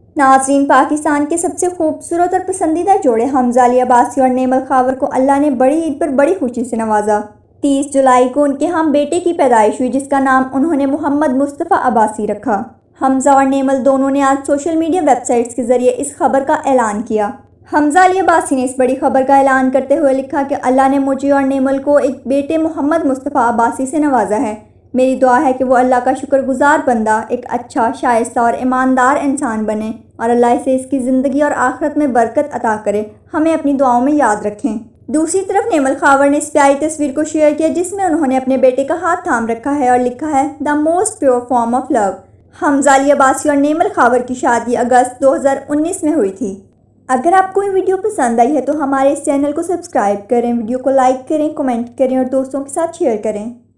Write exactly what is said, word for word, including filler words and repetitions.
नाज़रीन, पाकिस्तान के सबसे खूबसूरत और पसंदीदा जोड़े हमज़ा अली अब्बासी और नेमल खावर को अल्लाह ने बड़ी ईद पर बड़ी खुशी से नवाजा। तीस जुलाई को उनके हम बेटे की पैदाइश हुई, जिसका नाम उन्होंने मोहम्मद मुस्तफ़ा अब्बासी रखा। हमज़ा और नेमल दोनों ने आज सोशल मीडिया वेबसाइट्स के जरिए इस खबर का ऐलान किया। हमज़ा अली अब्बासी ने इस बड़ी खबर का ऐलान करते हुए लिखा कि अल्लाह ने मुझे और नेमल को एक बेटे मोहम्मद मुस्तफ़ा अब्बासी से नवाजा है। मेरी दुआ है कि वो अल्लाह का शुक्रगुजार बंदा, एक अच्छा, शाइस्ता और ईमानदार इंसान बने और अल्लाह इसे इसकी ज़िंदगी और आखिरत में बरकत अता करे। हमें अपनी दुआओं में याद रखें। दूसरी तरफ नेमल खावर ने इस प्यारी तस्वीर को शेयर किया, जिसमें उन्होंने अपने बेटे का हाथ थाम रखा है और लिखा है, the most pure form of love. Hamza Ali Abbasi और नेमल खावर की शादी अगस्त दो हज़ार उन्नीस में हुई थी। अगर आपको ये वीडियो पसंद आई है तो हमारे इस चैनल को सब्सक्राइब करें, वीडियो को लाइक करें, कमेंट करें और दोस्तों के साथ शेयर करें।